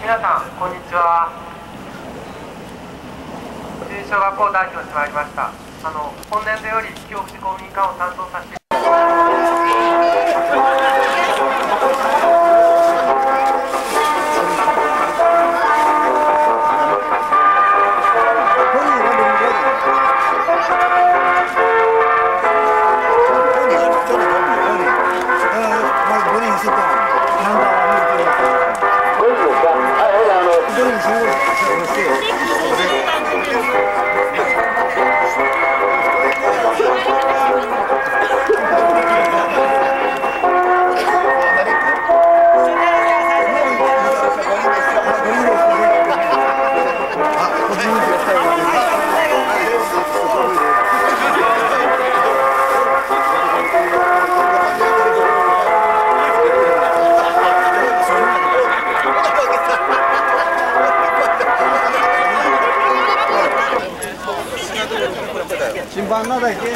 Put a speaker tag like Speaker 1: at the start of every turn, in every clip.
Speaker 1: 皆さんこんにちは。私立小学校代表してまいりました。本年度より教福祉公民館を担当させて
Speaker 2: 新版なだけ。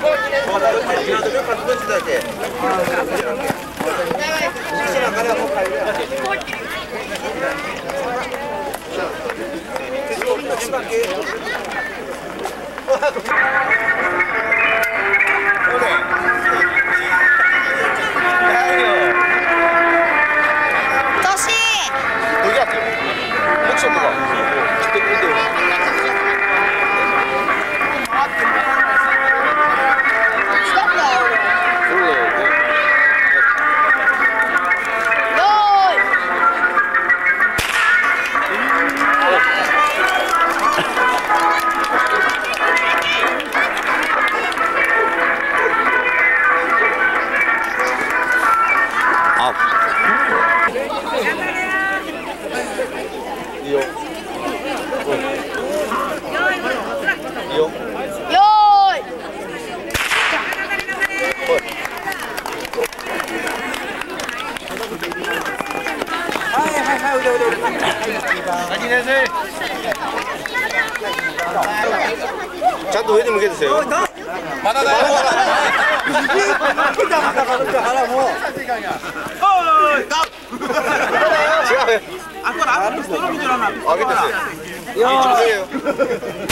Speaker 3: ちゃんと上に向けてせよ。まだだよ。違う。あ、これあるストロー見てらんない。上げてせ。よー。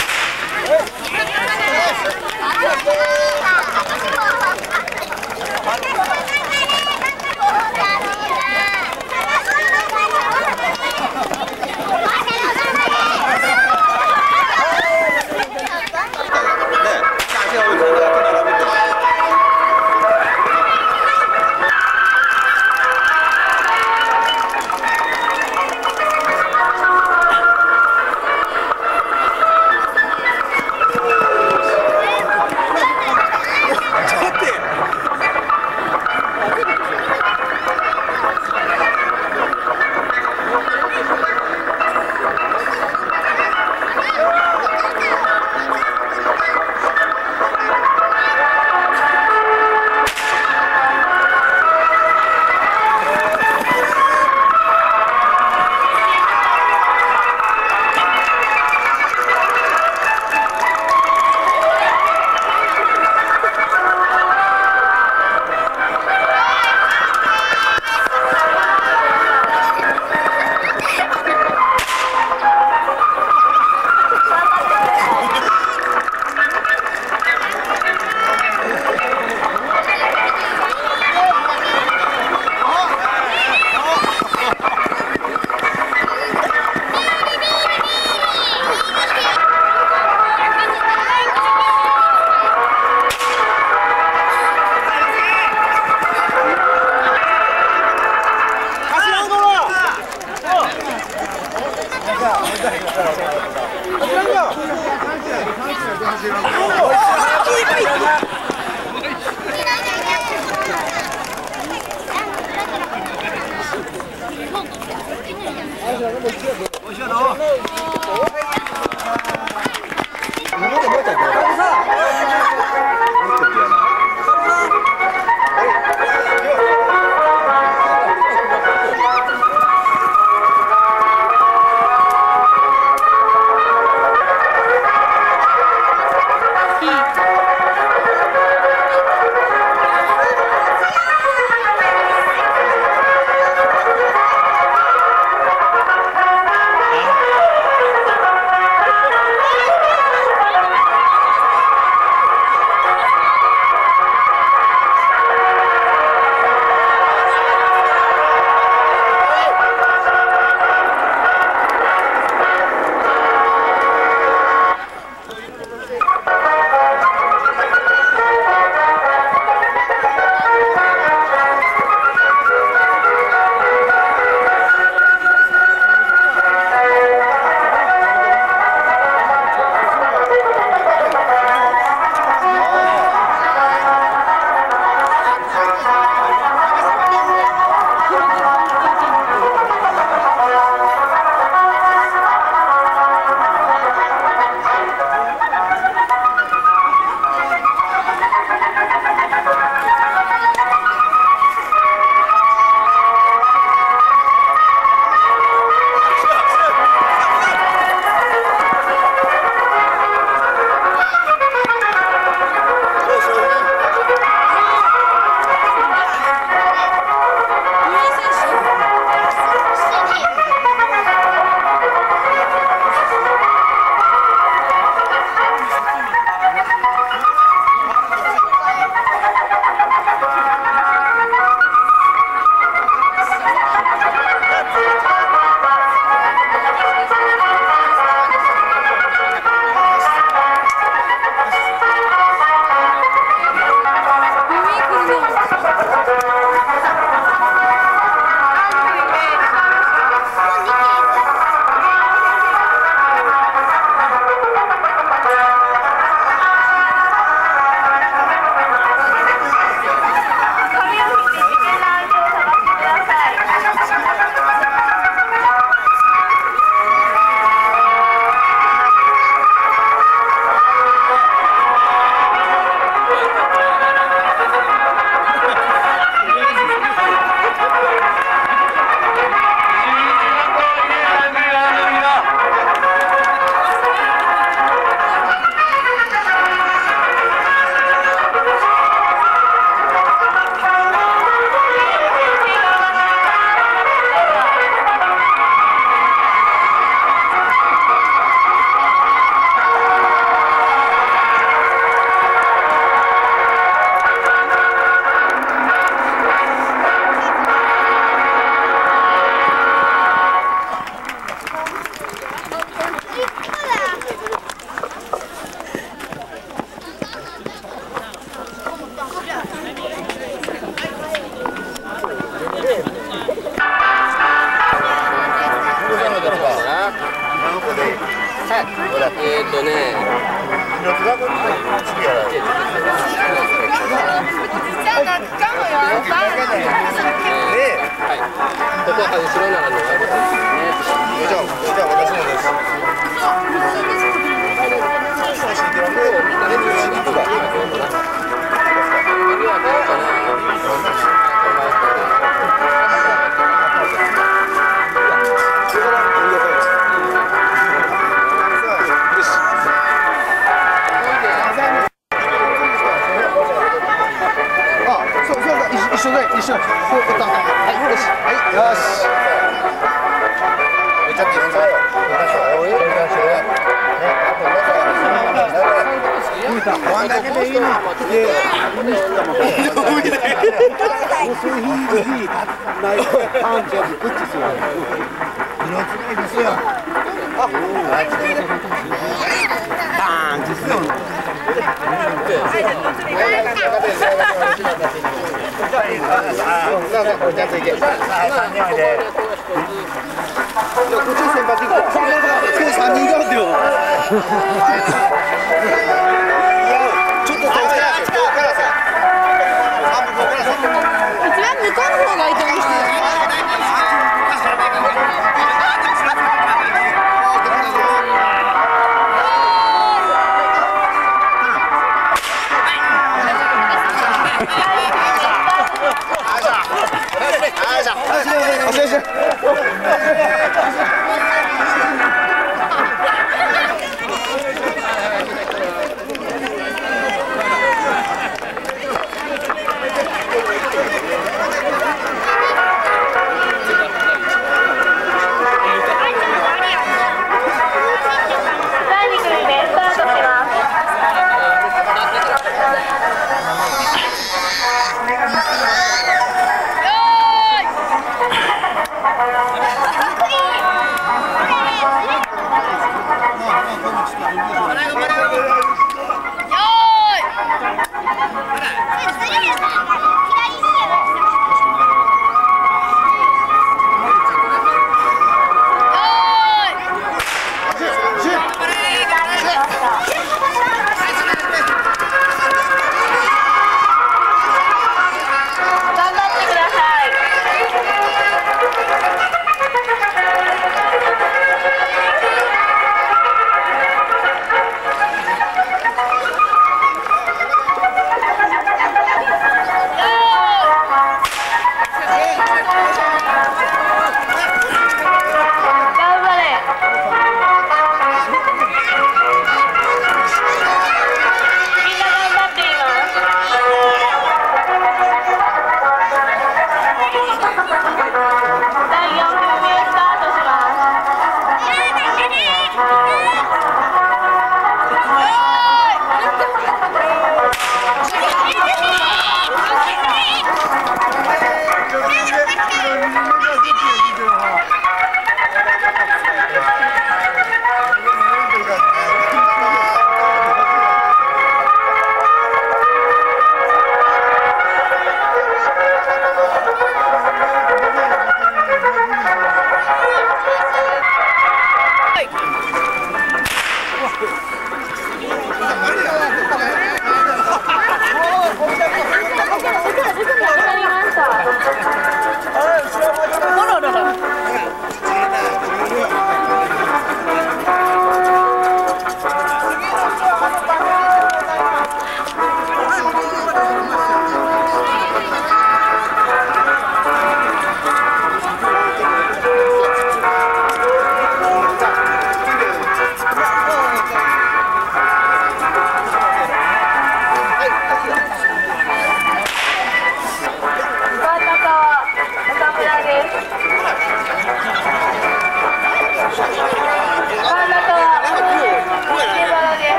Speaker 4: ここは後ろならね。じゃあ私もです。
Speaker 2: 一緒。はい、よし。はい、よし。ワンだけでいいの。
Speaker 1: 第2組目スタートします。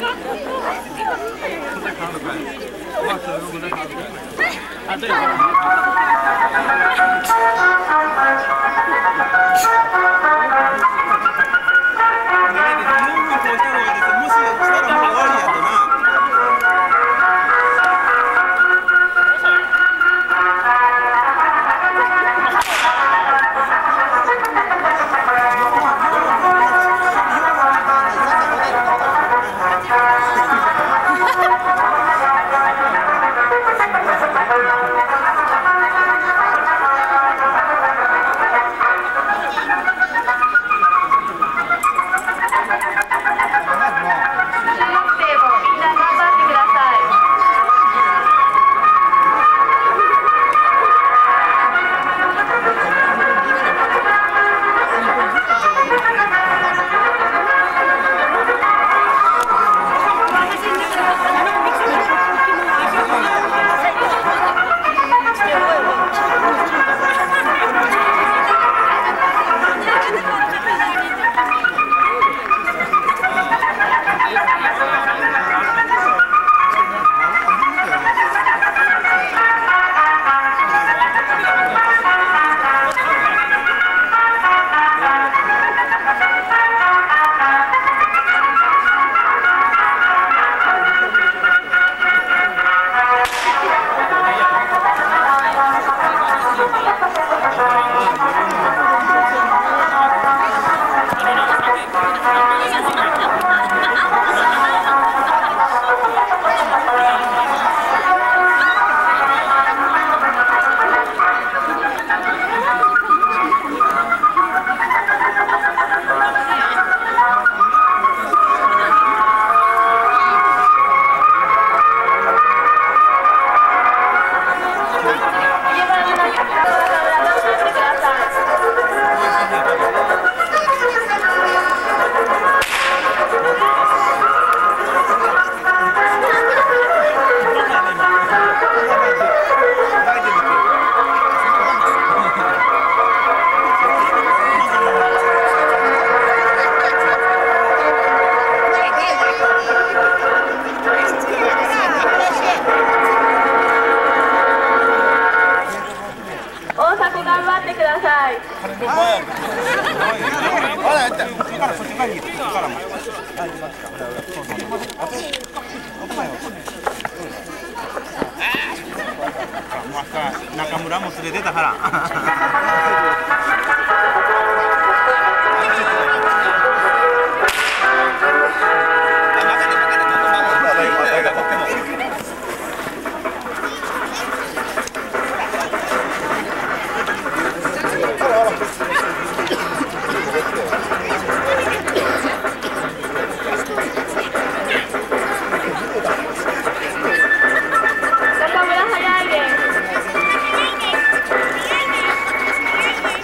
Speaker 3: 中村も連れてたから。
Speaker 5: 中村早いです。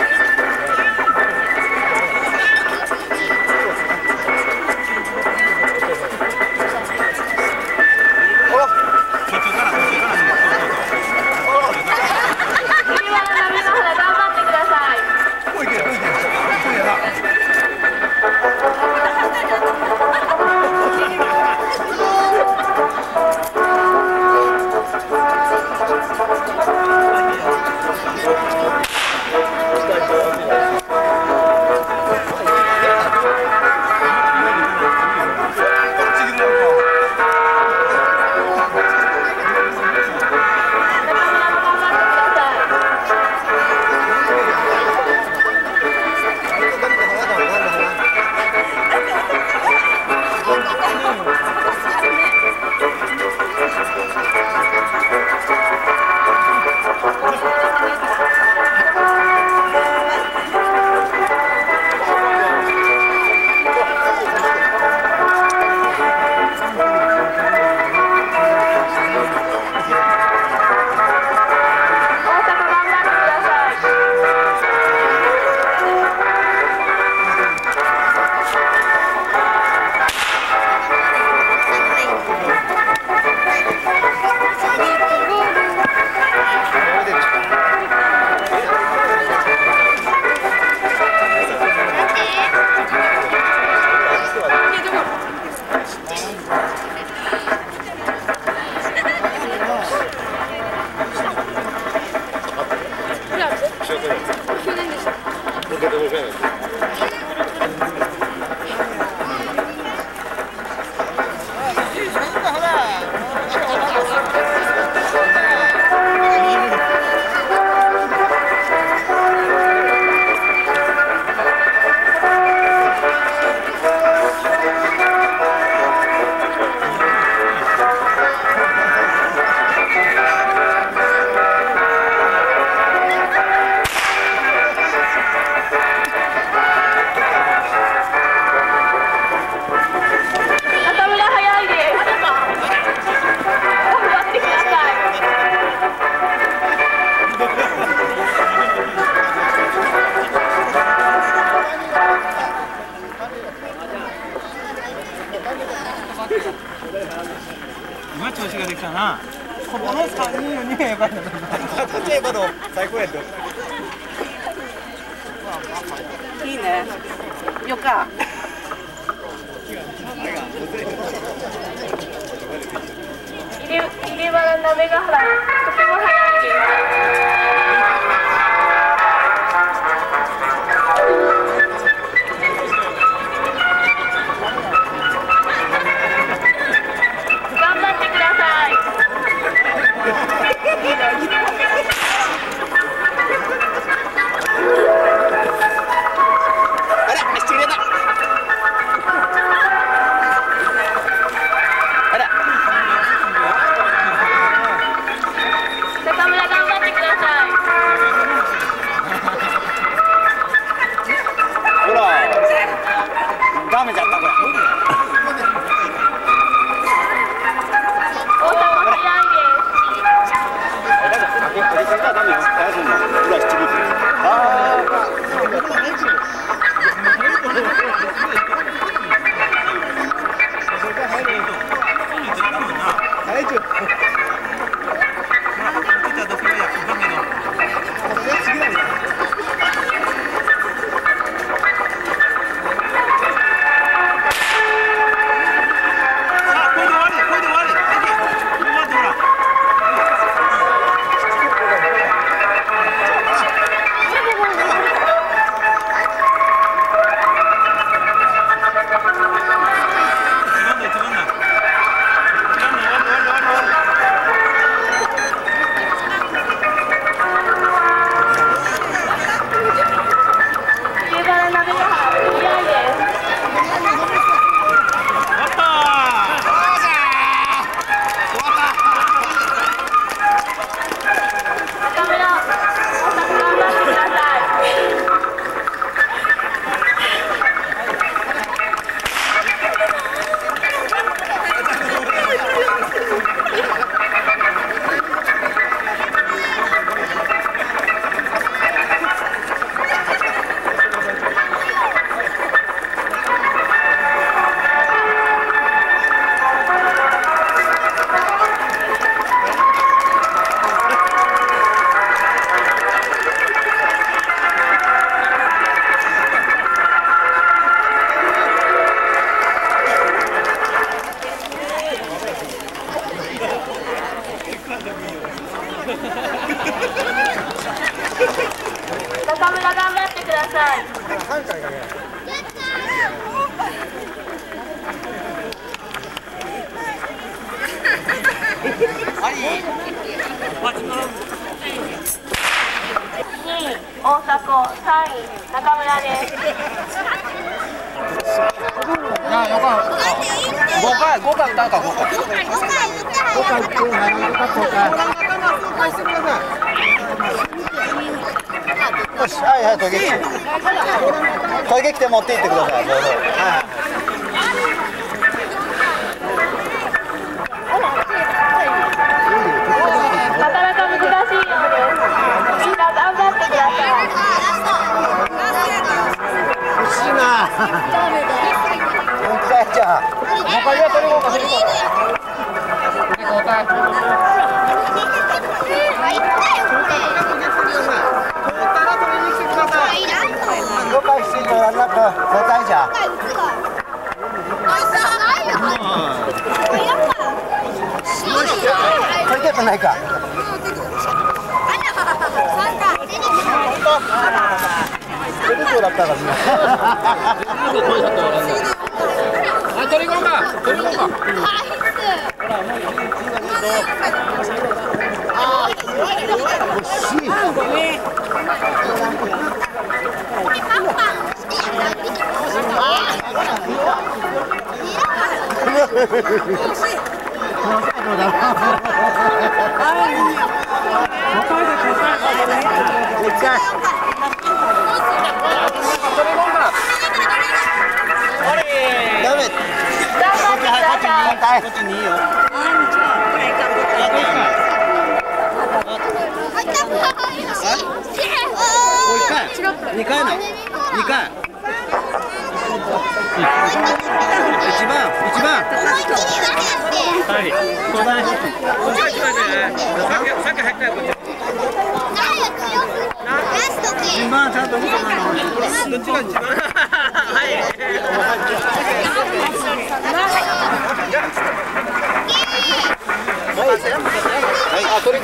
Speaker 3: 今調子ができたな。ここの3人4人がよかったな。例えばの最高やった。
Speaker 5: いいね。よか。
Speaker 6: 入れ歯なめが原、とても早いです。頑張ってください。
Speaker 3: あら、失礼だ。あら。
Speaker 6: 中村頑張ってください。
Speaker 3: ほら。ダメじゃったこれ。
Speaker 6: 大迫早いです。中村頑張ってください。2位大迫、3位中村です。
Speaker 2: 5回歌うか5回って
Speaker 3: よし、はいはい、トイレ来て持って行ってください。どうぞ。
Speaker 6: なかなか難しいようです。みんな頑張ってください。
Speaker 3: 欲しいな。本当だよ、じゃあ。もう一回は取り込むか、取り込む。交代。了解していただく交代じゃ。取りたくないか。それでそうだったからね。
Speaker 2: 取り込むか取り込むか。
Speaker 3: こっちにいいよ。2回の2回。1番。 今ちゃんと見てもらうの。
Speaker 2: どっちが一番はいあ、取り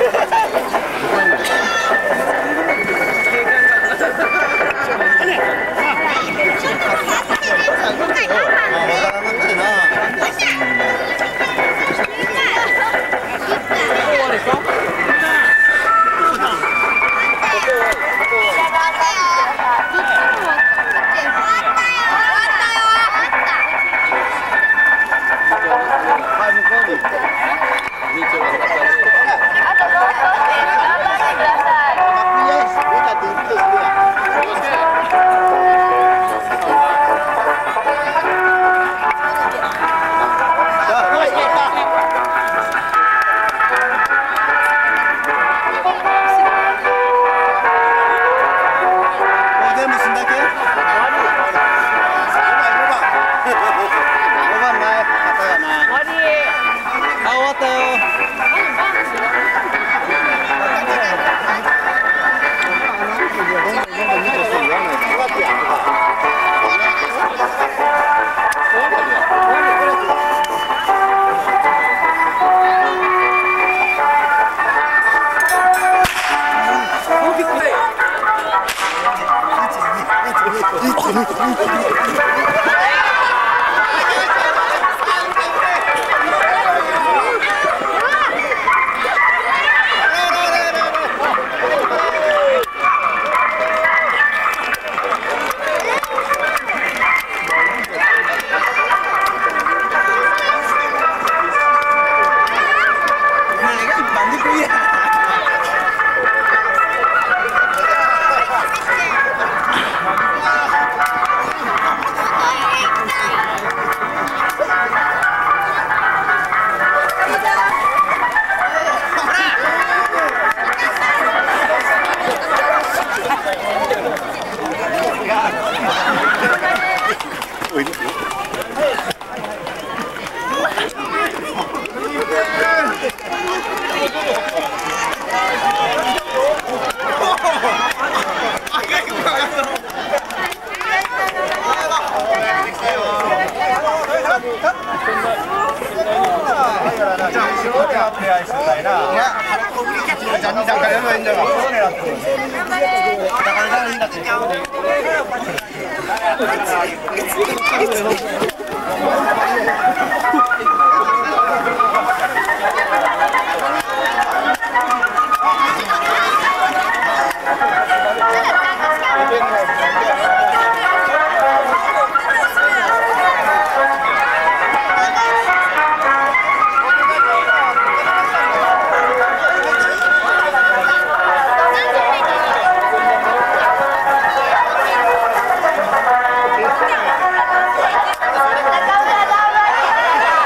Speaker 6: 中村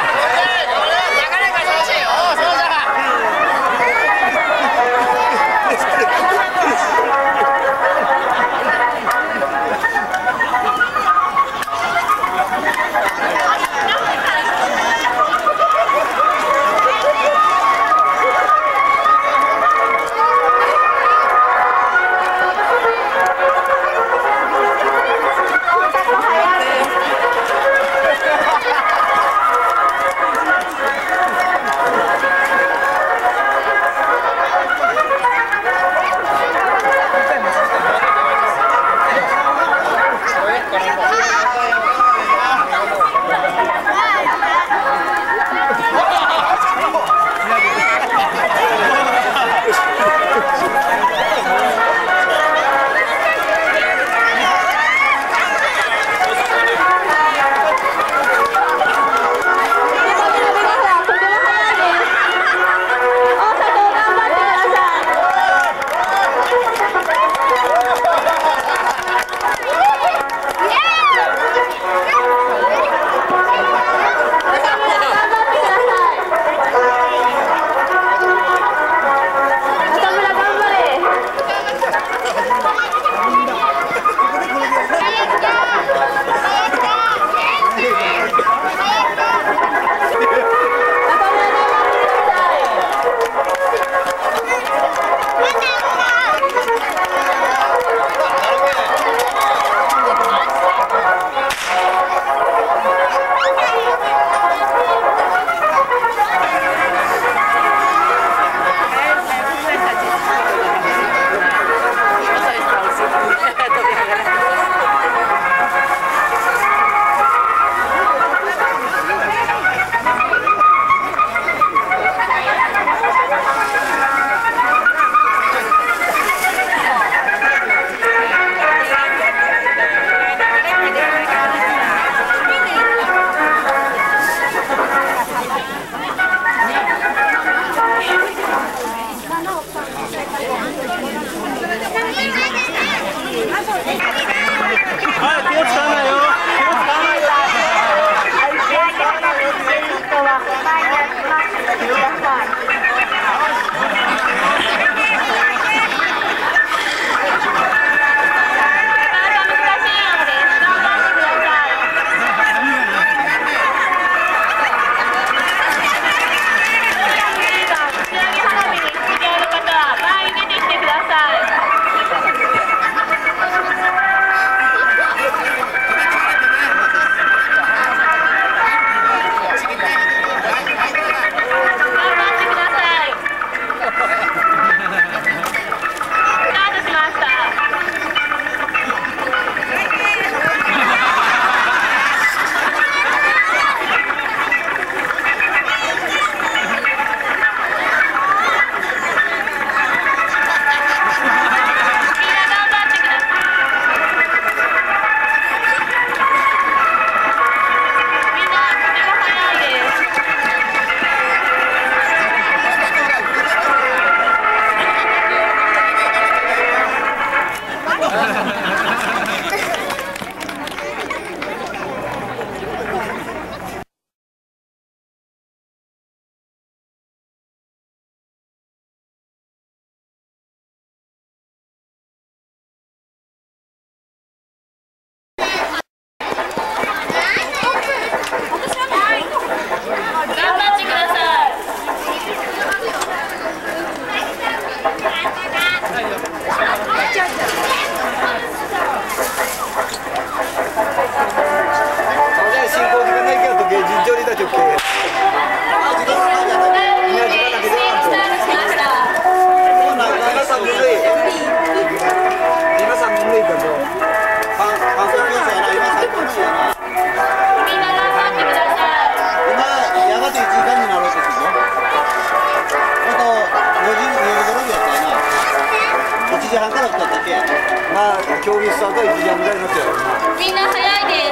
Speaker 3: 時半からだったっけ。まあ競技スタートは1時半ぐらいになっちゃうよ。
Speaker 6: みんな早いです。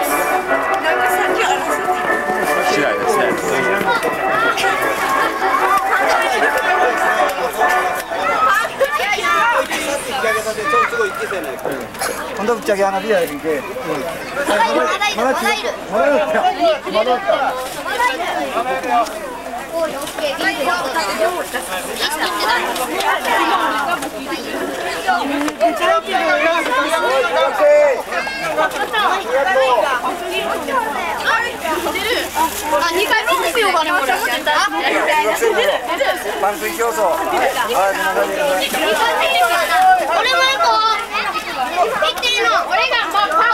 Speaker 2: 次第ですね。
Speaker 3: 今度ぶっちゃけ花火やるんけ。まだいる。
Speaker 6: 2回見てみようかな、これ。
Speaker 3: パン食い競争。
Speaker 6: 俺も行こう。行ってるの。俺がもうおじちゃん。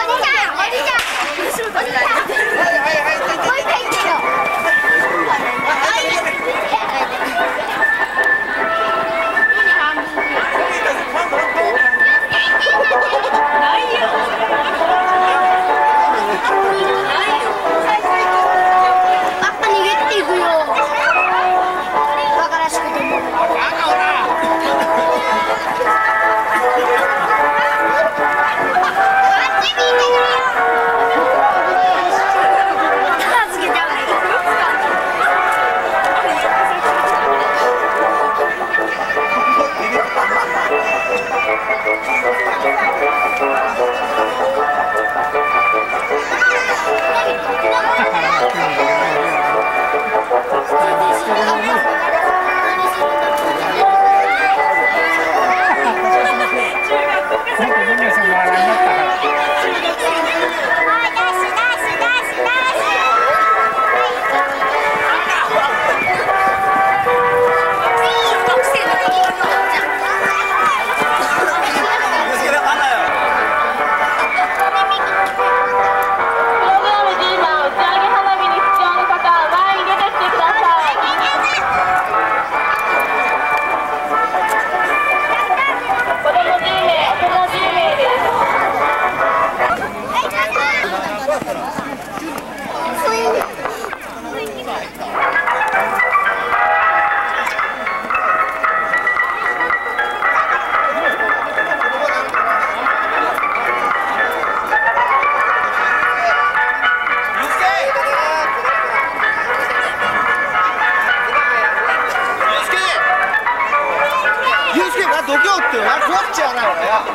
Speaker 3: 度胸っていうのは怖っちゃうな俺は。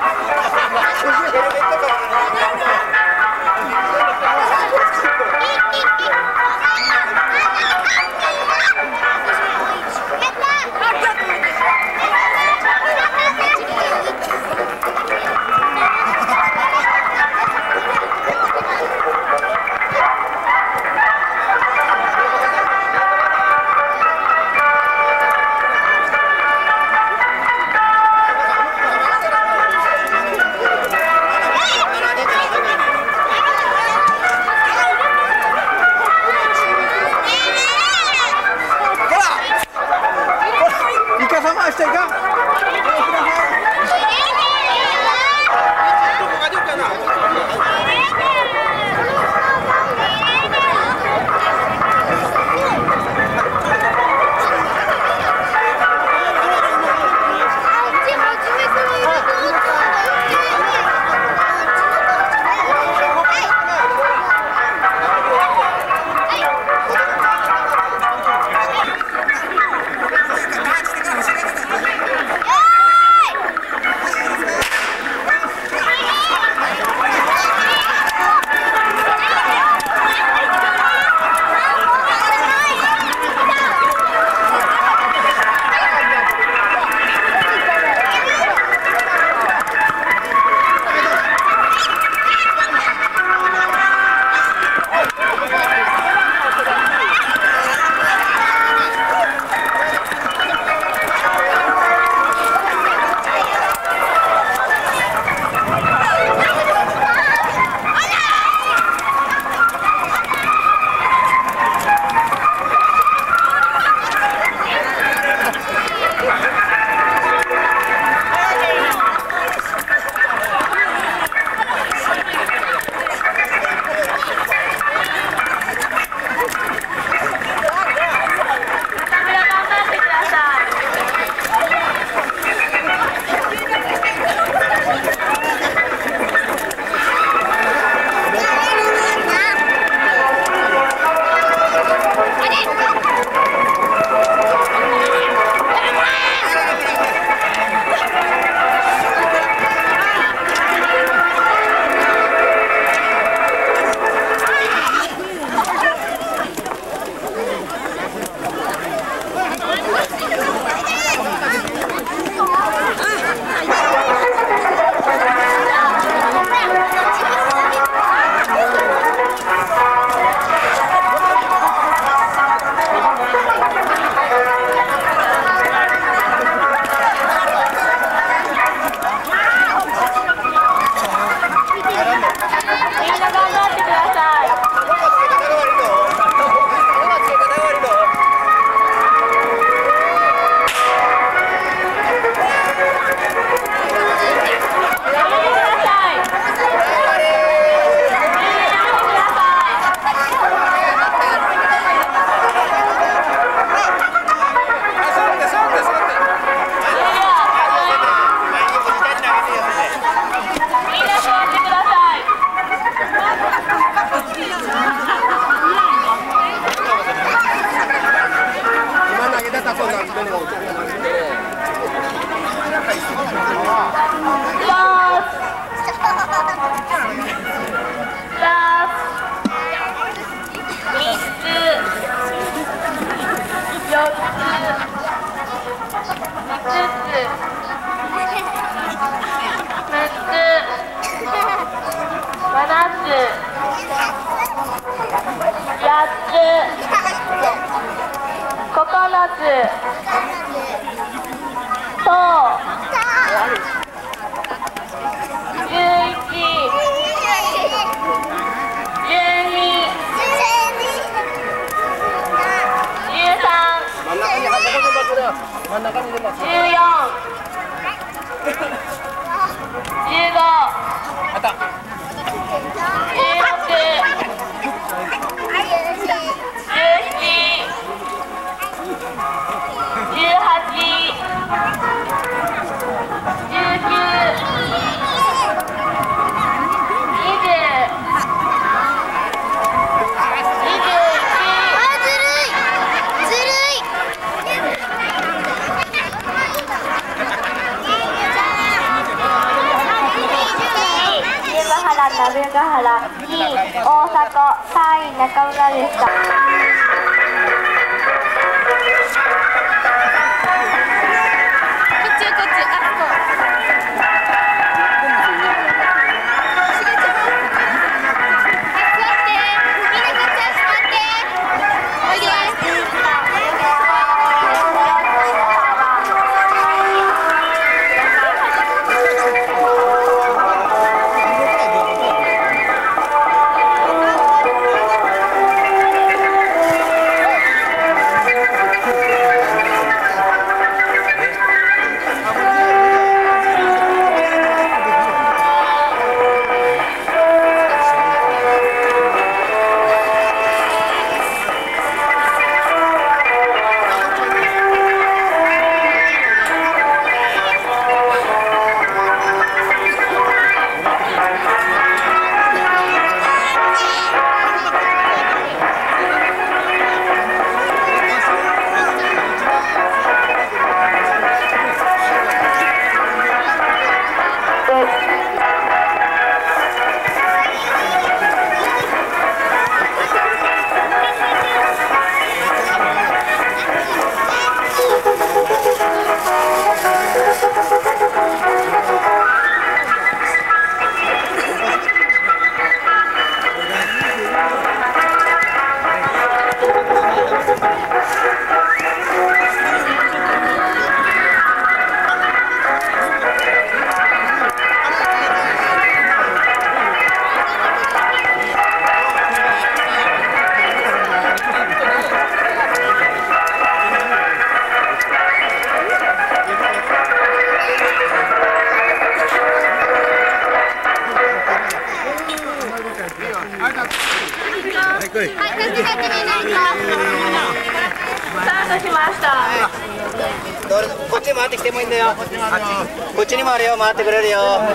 Speaker 3: こっち回ってきてもいいんだよ。こっちにもあるよ、回ってくれるよ。はい。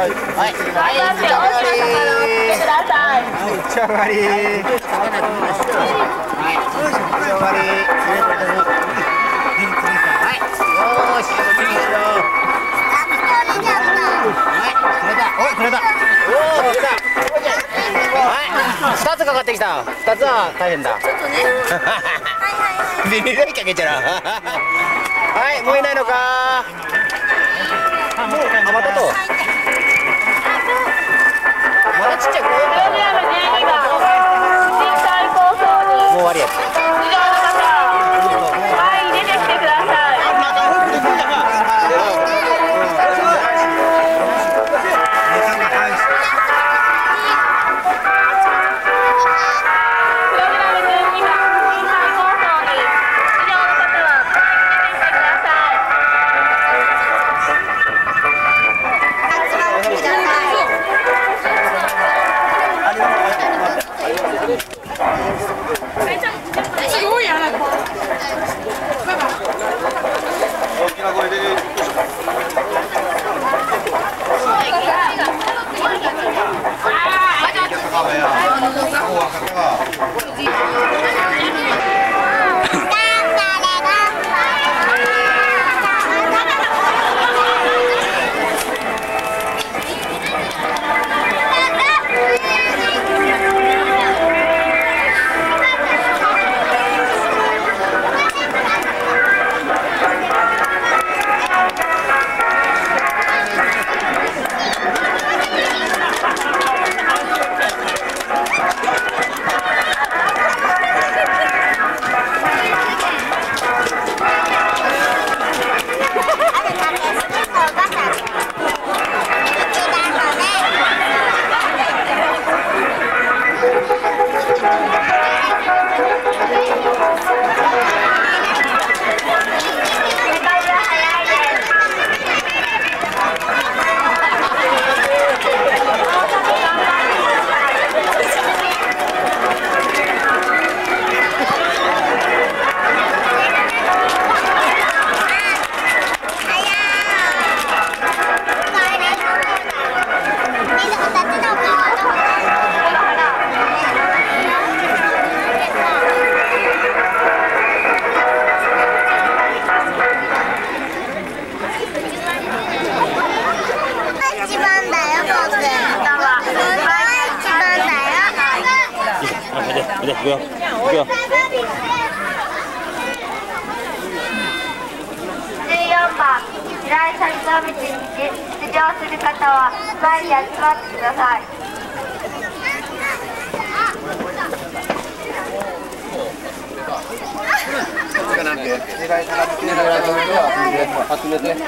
Speaker 3: はい。打ち上がり。これだ。おお、出た。はい。2つかかってきた。2つは大変だ。ちょっとね。ビビりかけちゃう。はい、もういないのか。あ、またと。まだちっちゃい子。もう終わりや。
Speaker 6: はい、出てきてください。
Speaker 3: はい。 くよ。
Speaker 6: 14番平井坂道に出場する方は前に集まってください。
Speaker 4: 集めて。はい。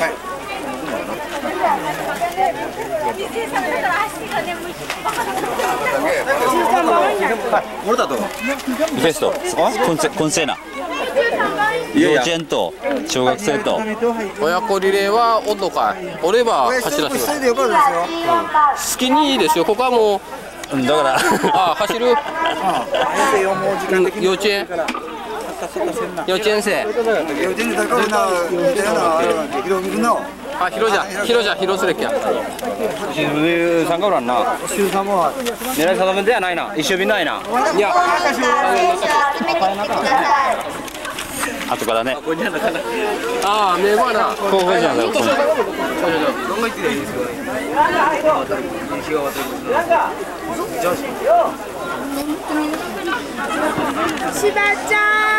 Speaker 3: ベスト。コンセーナ。幼稚園と小学生と。
Speaker 4: 親子リレーは温度かい。俺は走らせます。好きにいいですよ。ここはもう。
Speaker 3: だから。
Speaker 4: あ、走る。幼稚園。幼稚園生。あ、広すれっきゃ。
Speaker 3: 参加おらんな。狙い定めではないな。一緒便ないな。
Speaker 4: いや。
Speaker 3: 後からね。
Speaker 4: ああ、名場な。
Speaker 3: こうじゃん。
Speaker 5: しばちゃん。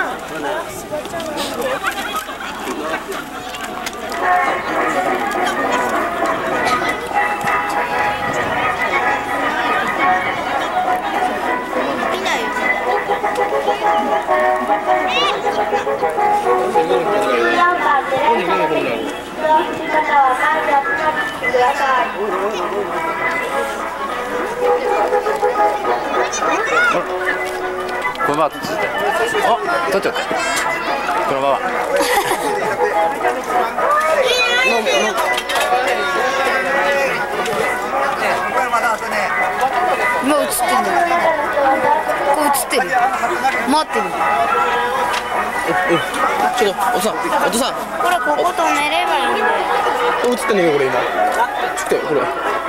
Speaker 4: このまま取っちゃった。このまま。
Speaker 7: 今映ってんの。こう映ってる。待ってる。
Speaker 4: ちょっとお父さん。
Speaker 7: これここ止めればいいんだよ。
Speaker 4: 映ってんねんよこれ今。ちょっとこれ。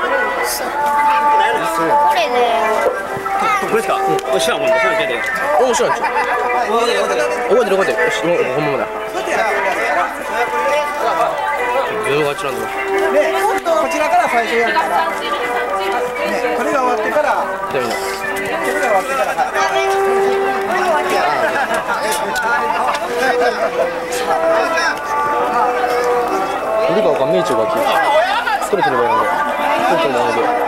Speaker 7: これで。
Speaker 3: これですか。おしゃもん。それ聞いて。
Speaker 4: 面白いんちゃう。覚えてる。よし、ほんまだ。自分がちなんだ。
Speaker 2: こちらから最初やるから。これが終わってから。これが終わってから。
Speaker 4: 俺がわかんねえちゅうがき。ストレートでやるんだ。ストレートでやるんだ。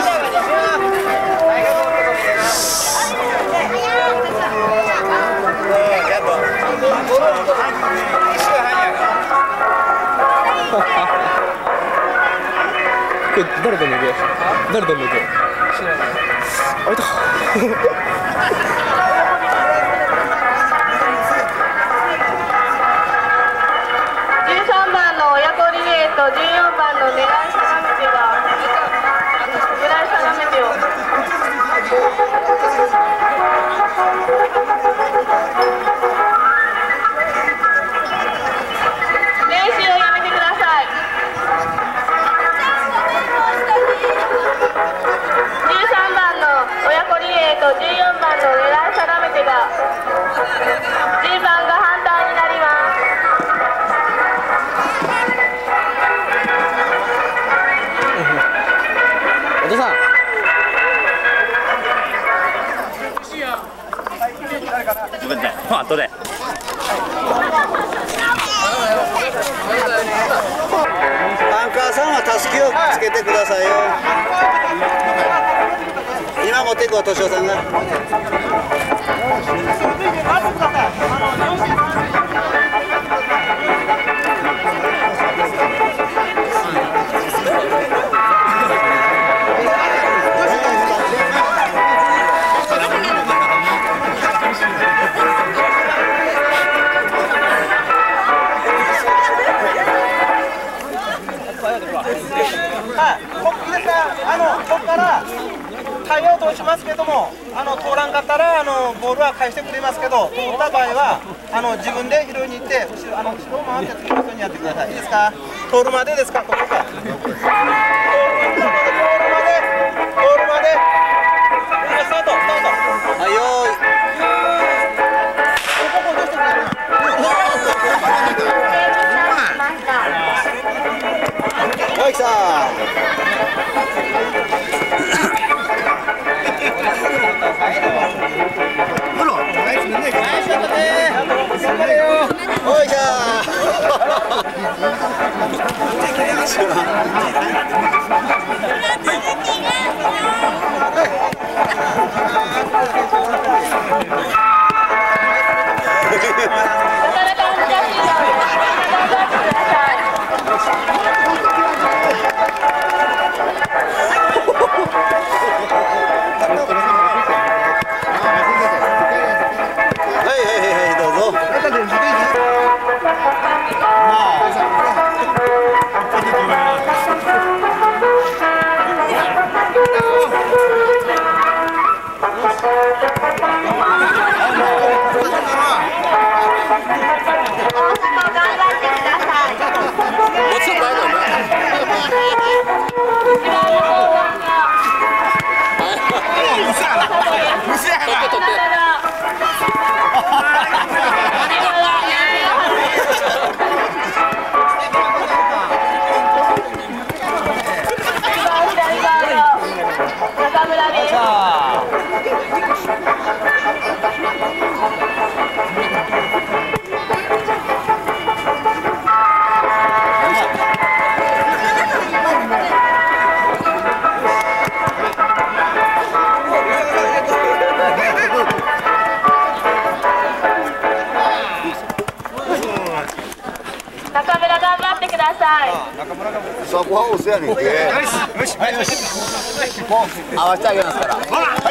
Speaker 4: これ誰と脱ぐ？誰と脱ぐ？あいた。
Speaker 6: 13番の親子リレーと14番の狙い定めてが狙い定めてを練習をやめてください。13番の親子リレーと14番の狙い定めてが順番が反対になります。
Speaker 4: お父さん。
Speaker 3: 自分で。後で。
Speaker 8: アンカーさんはたすきをつけてくださいよ。今持っていくお年寄さんが。
Speaker 2: ここからタイヤを通しますけども、通らんかったらボールは返してくれますけど、通った場合は自分で拾いに行って後ろを回って次の人にやってください。いいですか？通るまでですか？ここか。通るまで。スタート。
Speaker 8: はいよーい。はい、来たー。
Speaker 3: そこはお世話に行って。よし、はい、よし。もう合わせてあげますから。はい。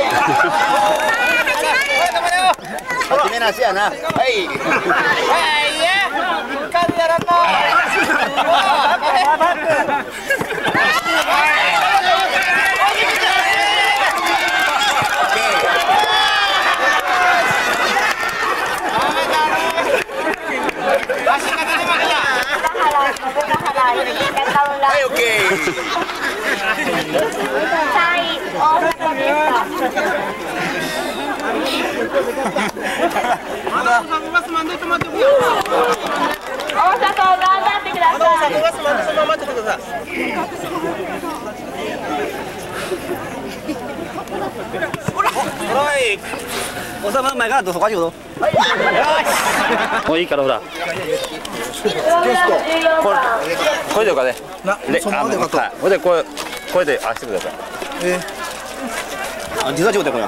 Speaker 3: 決めなしやな。はい。はい、や。浮かんだらもはい、オッケー。
Speaker 6: はい、大阪でした。大阪を頑張ってください。
Speaker 8: おさま前からどうぞ、こ
Speaker 4: もういいからほら。これでよかね。で、これであしてください。
Speaker 8: 実は状態これ。
Speaker 6: プ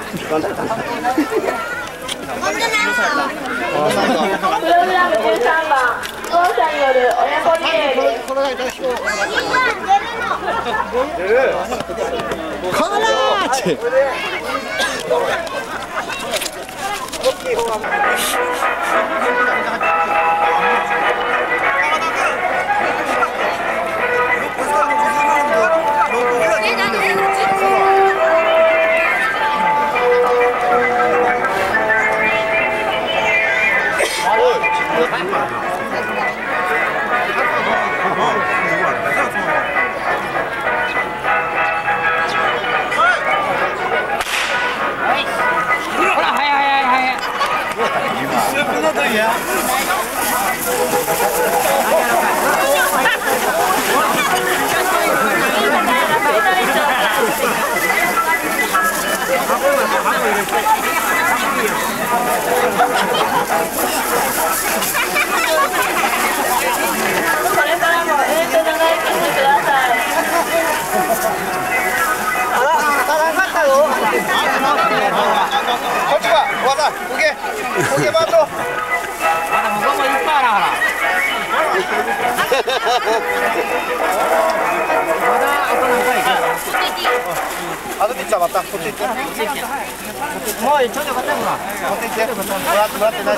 Speaker 6: ログラム13番、当社による親子リレーです。
Speaker 3: カラーチ。あとピッチャーまたこっち行って。もうちょっと待ってほら。持ってきて。もらってない。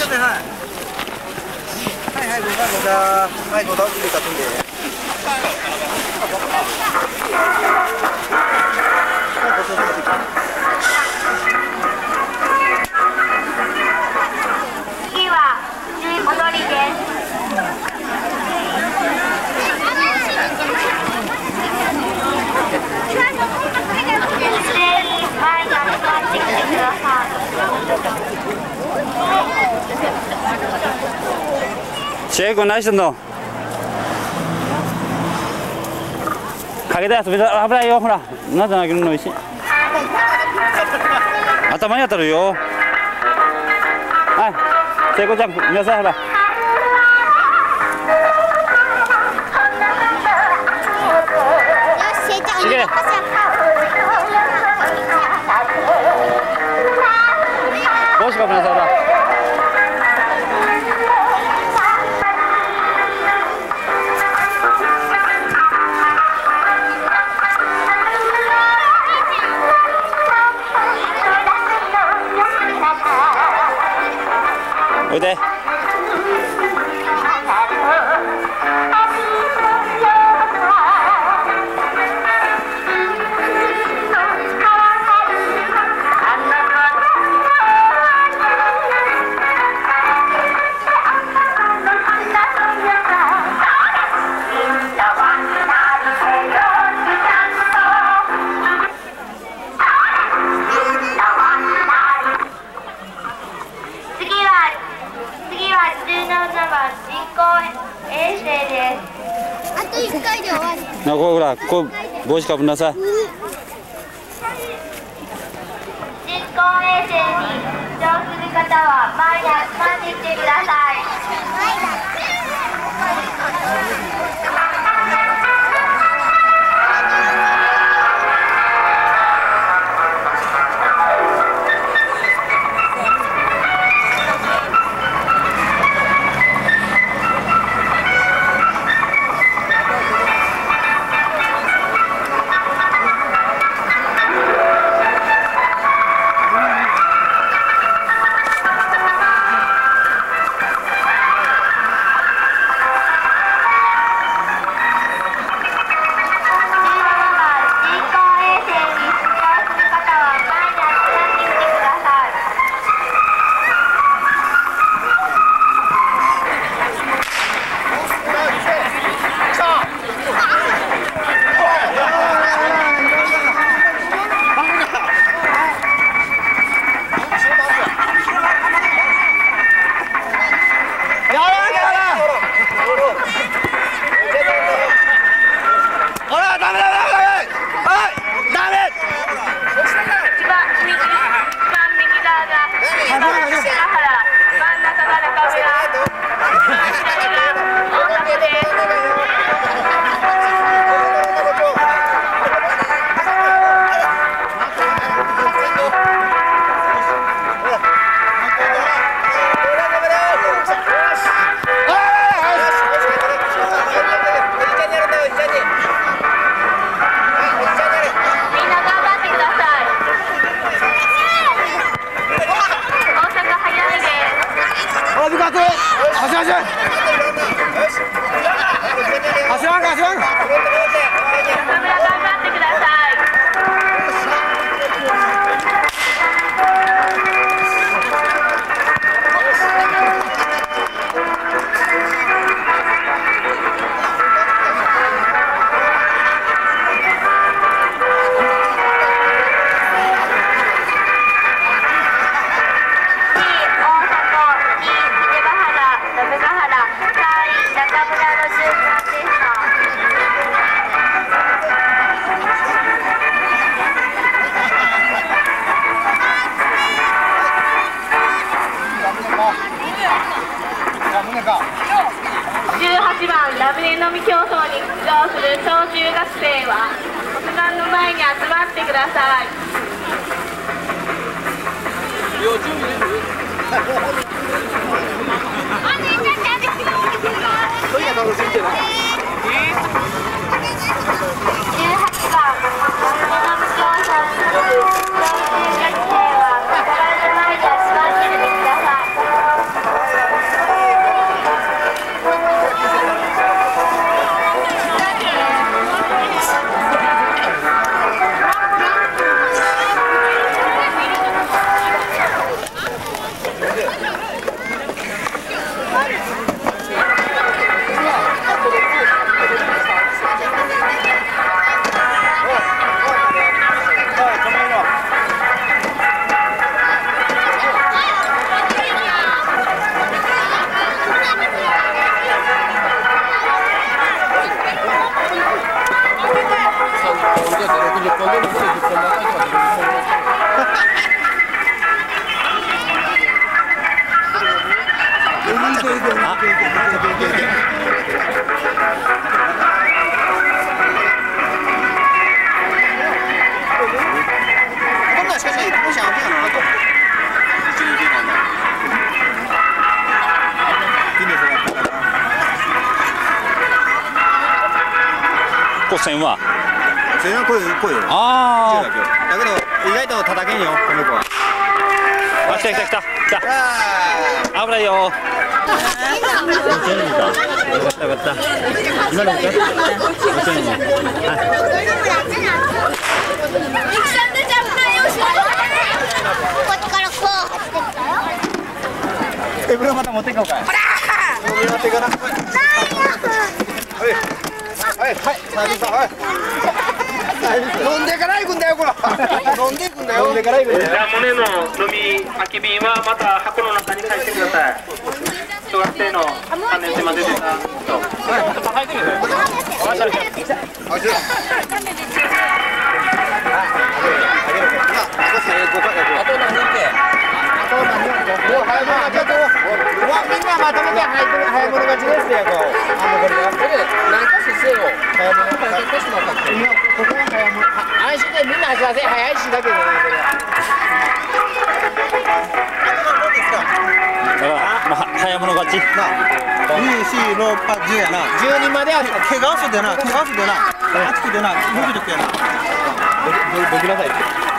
Speaker 3: はいはい、ごだはい、ごだを入れたとんで。
Speaker 6: 次は踊りです。
Speaker 8: シェイ君何してんの？陰で遊びだ、危ないよ、ほら。なぜ投げるのおいしい。頭に当たるよ。はい、聖子ちゃん、皆さんほら。 行け。帽子かぶなさいだ。おいで。なこほらこう帽子かぶんなさい。
Speaker 6: 人工衛星に乗する方は前に集まってきてください。18番ラムネ飲み競争に出場する小中学生は骨盤の前に集まってください。
Speaker 8: 構線は
Speaker 3: 線はこういう
Speaker 8: ああ
Speaker 3: だけど意外と叩けんよこの子は。
Speaker 8: あ、来た来た来た来た。危ないよ。よかったよかった。今のか。
Speaker 3: 手ぶらまた持っていこうかい。ほら。持っていかな。はいはいはい。サービスはい。飲んでから行くんだよこれ。飲んでいくんだよ。飲んでから行くんだよ。
Speaker 1: じゃあモネの飲み空き瓶はまた箱の中に返してください。小学生の3年生まで出た人。入ってみる。
Speaker 3: みんなまとめて早い者勝ちですよ。これ何かせよ。早い者勝ちですもん。ここは早い者。安心でみんな走らせ早いしだけどね。
Speaker 8: 早い者勝ち。
Speaker 2: 2、4、6、8、10やな。
Speaker 3: 10人までは
Speaker 2: 怪我すでな、怪我すでな。あっちでな、動くときやな。
Speaker 3: どきなさい。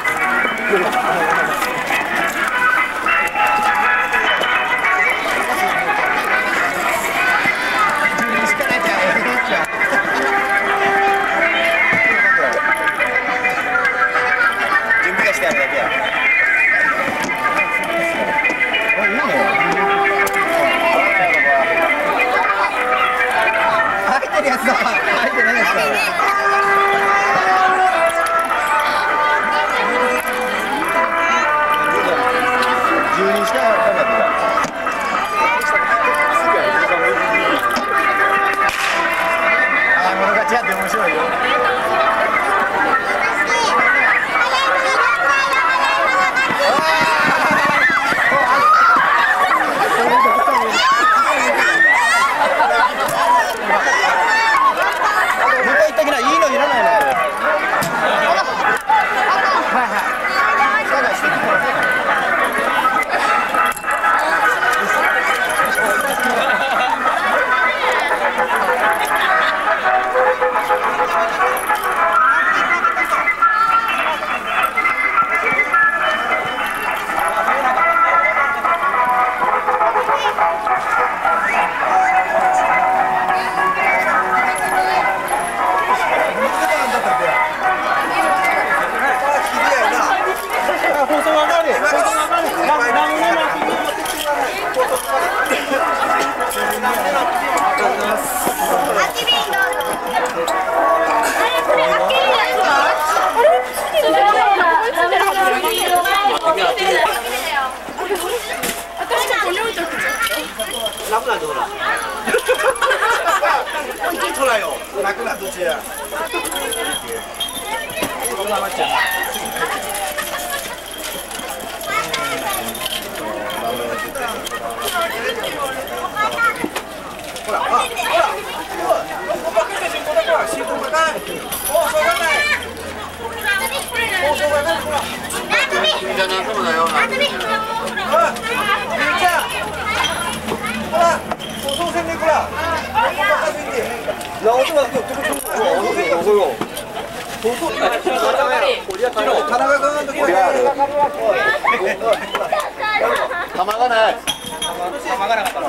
Speaker 3: 玉がない。
Speaker 2: 玉がなかったの。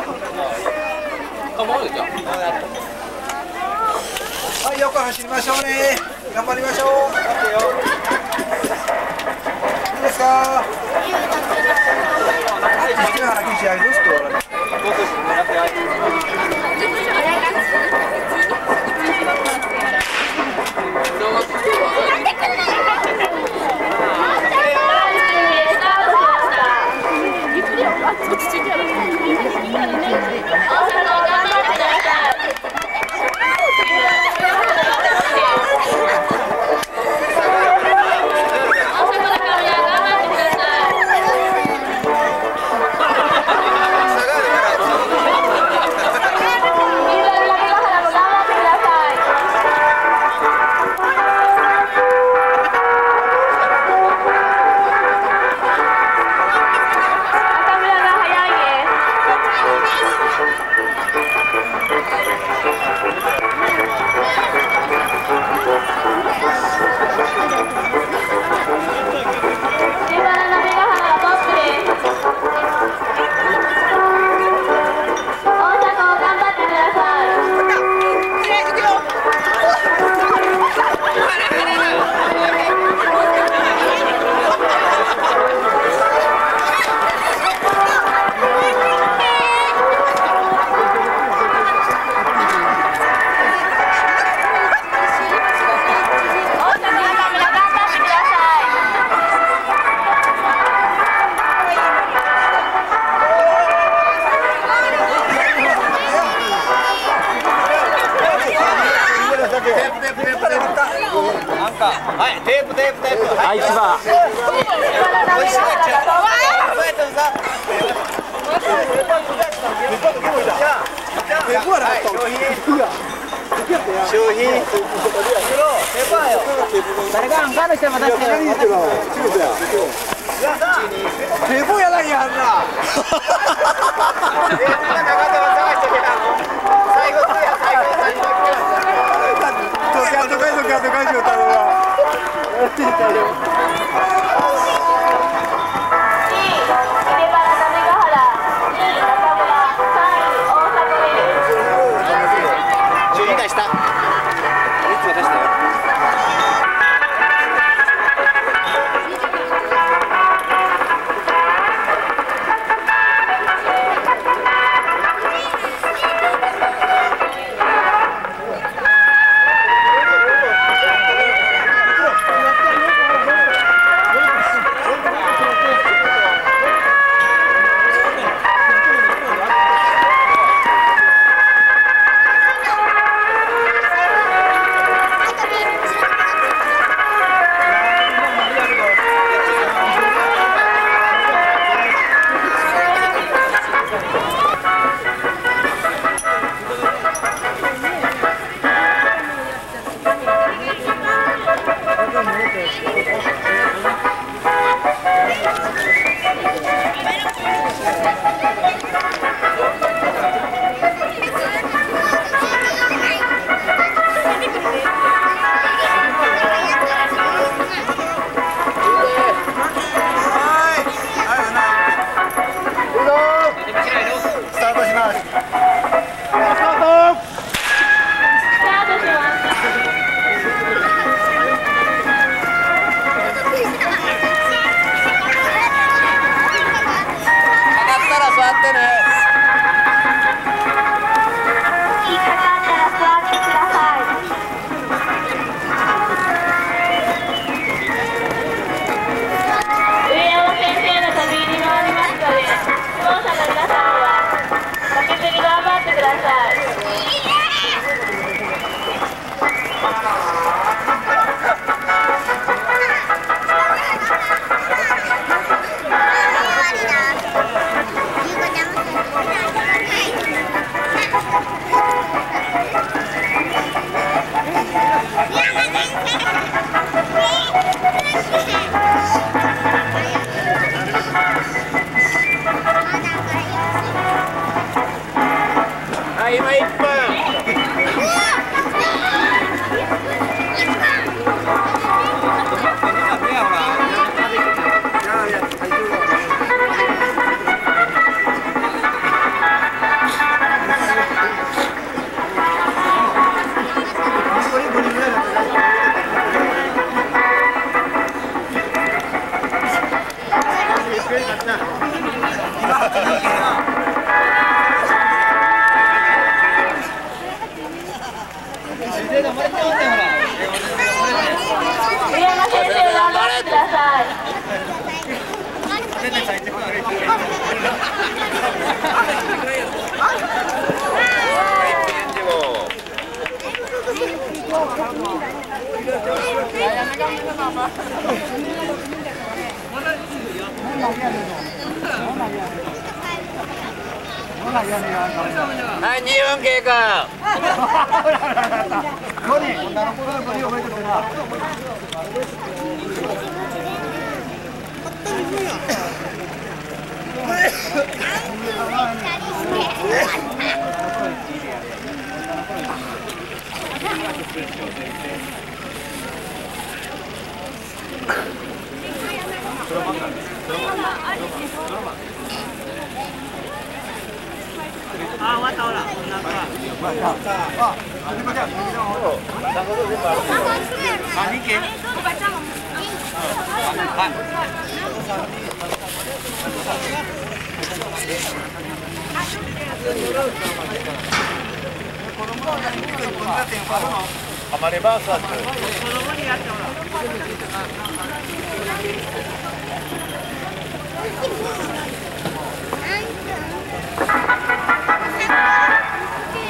Speaker 2: はい、よく走りましょうね。頑張りましょう。いいですか。
Speaker 6: 早い
Speaker 3: はい、テープテープテープ。
Speaker 8: はい、一番。
Speaker 3: 商品。
Speaker 2: 誰が他の人も出してる。テープやないやはずな。最後や最後。どかいどかいどかいしようたのは。
Speaker 3: はい、2分経過。
Speaker 2: あ、終わったほら。
Speaker 3: 浜レバース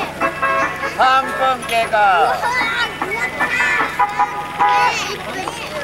Speaker 3: だって。3分経過。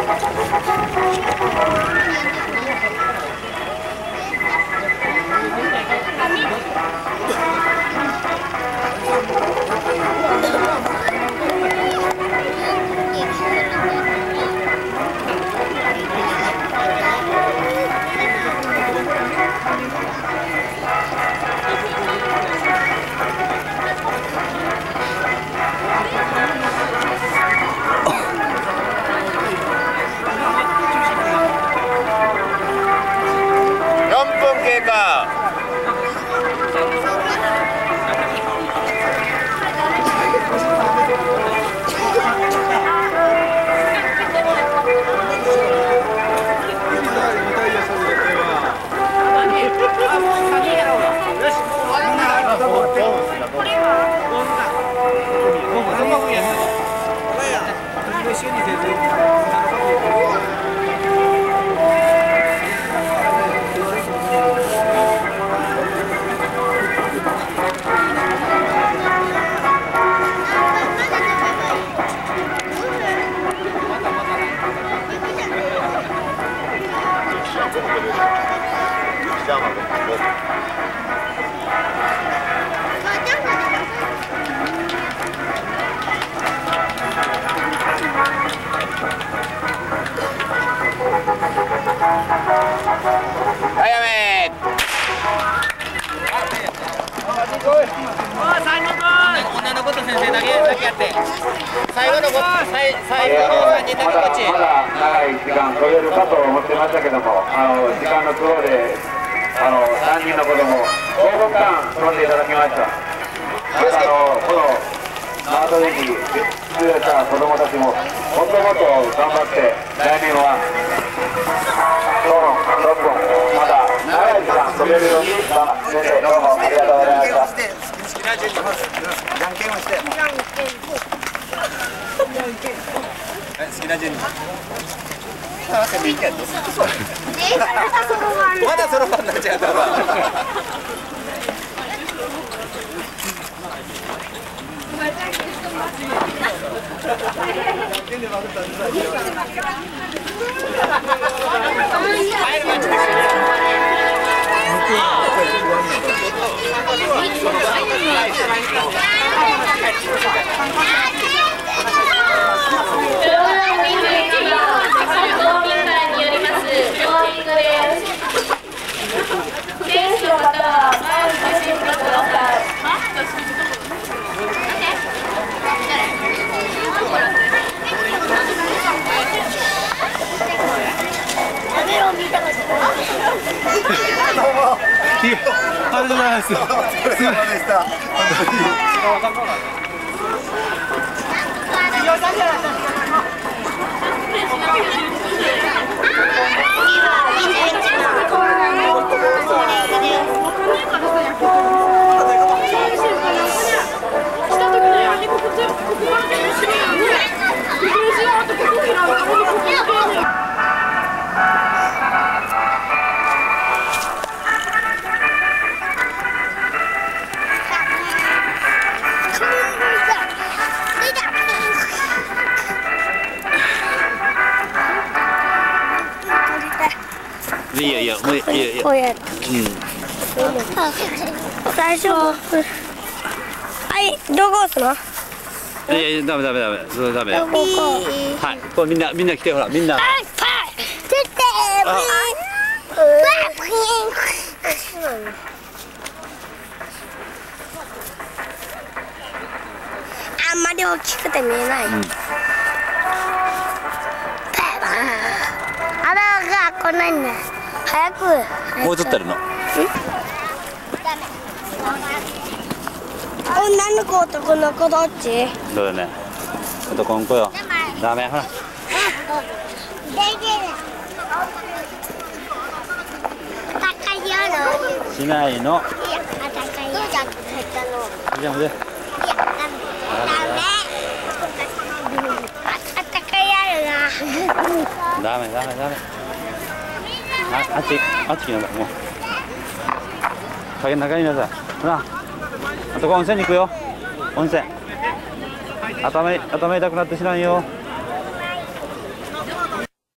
Speaker 3: 女の子と先生だけやって、最後の3人だけこっち。
Speaker 1: まだ長い時間取れるかと思ってましたけども、時間の都合で3人の子供5分間飛んでいただきました。またこのアート劇出演した子供たちももっともっと頑張って来年は今日の6分まだ長い時間飛べるように頑張ってどうもありがとうございました。
Speaker 3: 好きな順にまずじゃんけんをして。好きな順に。まだそろばんになっちゃうから。
Speaker 9: ありがとうございます。すみませんでした。
Speaker 8: いいよいいよ、もういいよいいよ。
Speaker 5: こうやって。最初。はい、どこ押すの？
Speaker 8: いやダメダメダメ、それダメ。
Speaker 5: どこか。
Speaker 8: はい、これみんな来てほらみんな。
Speaker 5: あんまり大きくて見えない。あらが来ないんだ。早く。
Speaker 8: もう映ってるの。
Speaker 5: 女の子男の子どっち？
Speaker 8: どうよね。男の子よ。ダメほら。しないの。じゃあダメダメダメ。あっち来なさいもう。中にいなさい。ほら。あとこ温泉に行くよ。温泉。頭痛くなって知らんよ。